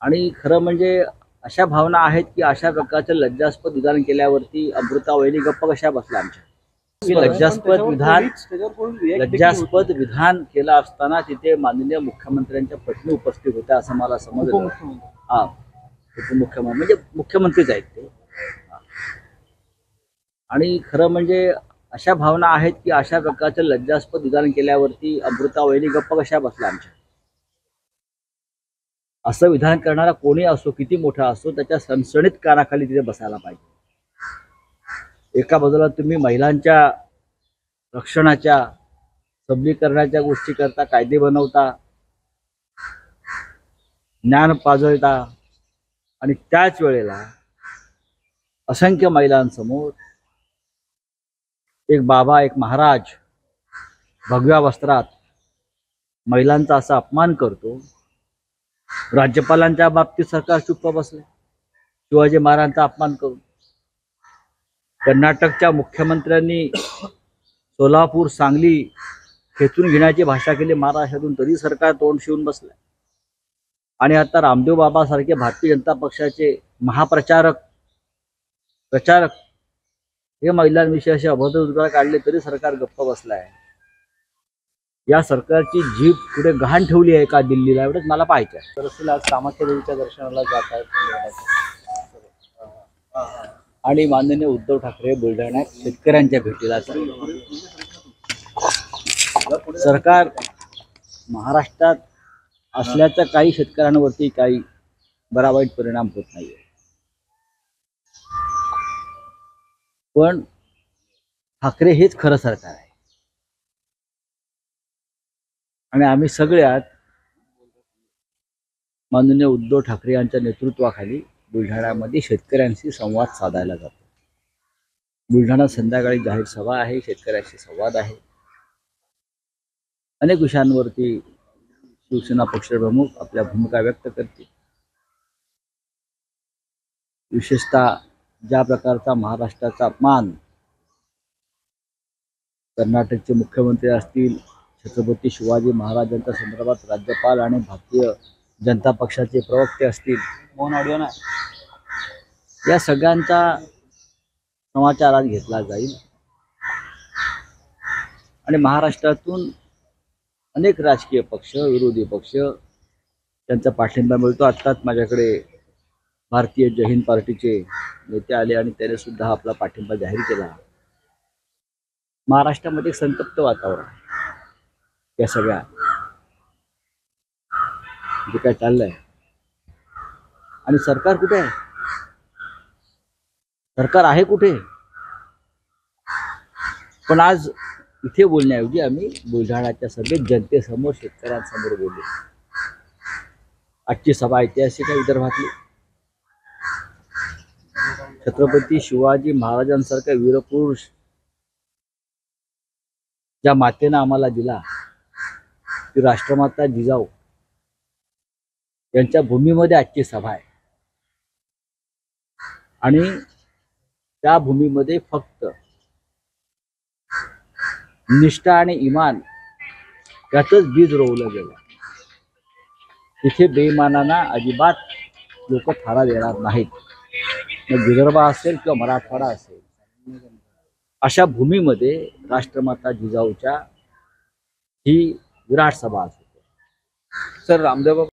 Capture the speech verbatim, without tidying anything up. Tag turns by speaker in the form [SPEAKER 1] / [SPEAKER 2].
[SPEAKER 1] आणि खरं म्हणजे अशा भावना आहेत की अशा प्रकारचं लज्जास्पद विधान केल्यावरती अमृता वहिनी गप्प कशा बसल्या आमच्या की लज्जास्पद विधान लज्जास्पद विधान केलं असताना तिथे माननीय मुख्यमंत्र्यांच्या पत्नी उपस्थित होत्या असं मला समजलं. हा उपमुख्यमंत्री म्हणजे मुख्यमंत्रीच आहेत ते. आणि खरं म्हणजे अशा भावना आहेत की अशा प्रकारचं लज्जास्पद विधान केल्यावरती अमृता वहिनी गप्प कशा बसल्या आमच्या. असं विधान करणारा कोणी असो, किती मोठा असो, त्याच्या सणसणीत कानाखाली तिथे बसायला पाहिजे. एका बाजूला तुम्ही महिलांच्या रक्षणाच्या सबलीकरणाच्या गोष्टी करता, कायदे बनवता, ज्ञान पाजळता, आणि त्याच वेळेला असंख्य महिलांसमोर एक बाबा, एक महाराज भगव्या वस्त्रात महिलांचा असा अपमान करतो. राज्यपालांच्या बाबतीत सरकार चुप्प बसले शिवाजी महाराजांचा अपमान करून. कर्नाटकच्या मुख्यमंत्र्यांनी सोलापूर, सांगली खेचून घेण्याची भाषा केली महाराष्ट्रातून, तरी सरकार तोंड शिवून बसलंय. आणि आता रामदेव बाबा सारखे भारतीय जनता पक्षाचे महाप्रचारक प्रचारक हे महिलांविषयी असे अभद्र उद्गार काढले तरी सरकार गप्प बसलाय. या सरकारची जीभ पुढे गहाण ठेवली आहे का दिल्लीला, एवढंच मला पाहायचं आहे.
[SPEAKER 2] दरअसल आज कामाख्या देवीच्या दर्शनाला जात आहेत
[SPEAKER 1] आणि माननीय उद्धव ठाकरे बुलढाण्यात शेतकऱ्यांच्या भेटीला सरकार महाराष्ट्रात असल्याचा काही शेतकऱ्यांवरती काही बरा वाईट परिणाम होत नाहीये. पण ठाकरे हेच खरं सरकार आहे. आणि आम्ही सगळ्यात माननीय उद्धव ठाकरे यांच्या नेतृत्वाखाली बुलढाण्यामध्ये शेतकऱ्यांशी संवाद साधायला जातो. बुलढाण्यात संध्याकाळी जाहीर सभा आहे, शेतकऱ्यांशी संवाद आहे. अनेक विषयांवरती शिवसेना पक्षप्रमुख आपल्या भूमिका व्यक्त करतील. विशेषतः ज्या प्रकारचा महाराष्ट्राचा अपमान कर्नाटकचे मुख्यमंत्री असतील, छत्रपती शिवाजी महाराजांच्या संदर्भात राज्यपाल आणि भारतीय जनता पक्षाचे प्रवक्ते असतील,
[SPEAKER 2] मोहन ऑडिओ ना,
[SPEAKER 1] या सगळ्यांचा समाचार आज घेतला जाईल. आणि महाराष्ट्रातून अनेक राजकीय पक्ष, विरोधी पक्ष त्यांचा पाठिंबा मिळतो. आत्ताच माझ्याकडे भारतीय जय हिंद पार्टीचे नेते आले आणि त्याने सुद्धा आपला पाठिंबा जाहीर केला. महाराष्ट्रामध्ये संतप्त वातावरण या सगळ्या जे काय चाललंय. आणि सरकार कुठे आहे? सरकार आहे कुठे? पण आज इथे बोलण्याऐवजी आम्ही बुलढाण्याच्या सभेत जनतेसमोर, शेतकऱ्यांसमोर बोललो. आजची सभा ऐतिहासिक आहे विदर्भातली. छत्रपती शिवाजी महाराजांसारखा वीरपुरुष ज्या मातेनं आम्हाला दिला, ती राष्ट्रमाता जिजाऊ यांच्या भूमीमध्ये आजची सभा आहे. आणि त्या भूमीमध्ये फक्त निष्ठा आणि इमान यातच बीज रोवलं गेलं. तिथे बेईमानांना अजिबात लोक थारा देणार नाहीत. मग विदर्भ असेल किंवा मराठवाडा असेल, अशा भूमीमध्ये राष्ट्रमाता जिजाऊच्या ही विराट सभा असते.
[SPEAKER 2] सर रामदेव